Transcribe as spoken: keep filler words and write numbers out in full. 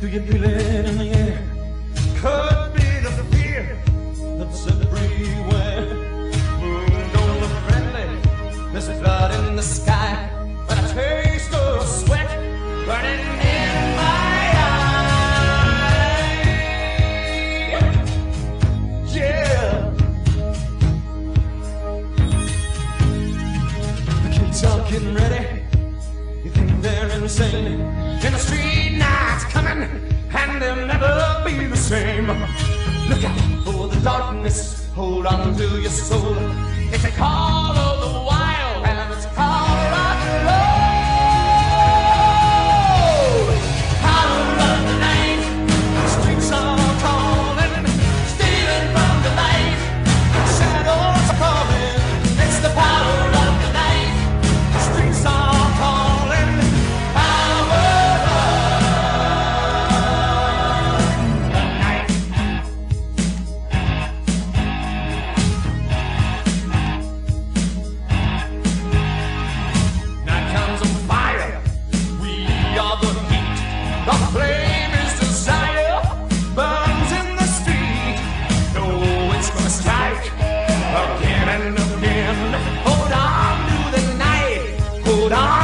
Do you feel it in the air? Could be the fear that's everywhere. Moon don't look friendly. There's blood in the sky, but a taste of sweat burning in my eyes. Yeah. The kids are getting ready. You think they're insane? In the street night's coming, and they'll never be the same. Look out for the darkness, hold on to your soul. It's a call of the wild, and it's called rock and roll. Power of the night, the streets are calling, stealing from the light. Shadows are calling, it's the power of the night. The streets are calling, power of the night. Night comes on fire, we are the heat. The flame is desire, burns in the street. No, it's gonna strike again and again. Hold on to the night, hold on.